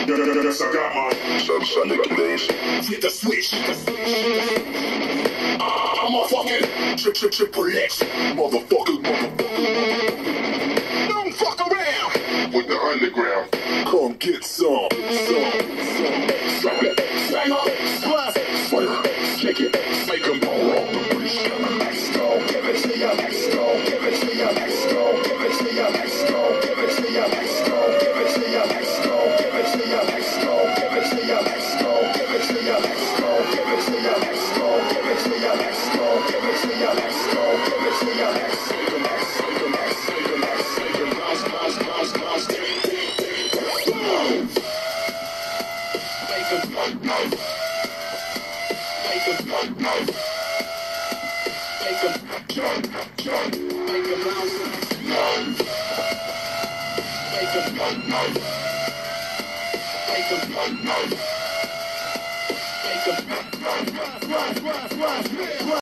Yes, I got mine. Subsonic days. Hit the switch. I'm a fucking triple X. Motherfuckers. Don't fuck around with the underground. Come get some. Fire, kick it, make them all off the bridge. Let's go, give it to ya, let's go, give it to ya, let's go, give it to ya, let's go, give it to ya, let's go, give it to ya, let's go, give it to ya, let's go, give it to ya, let's go, give it to ya, let's go, give it to ya, let's go, give it to ya, let's go, give it to ya, let's go, give it to ya, let's go. Make 'em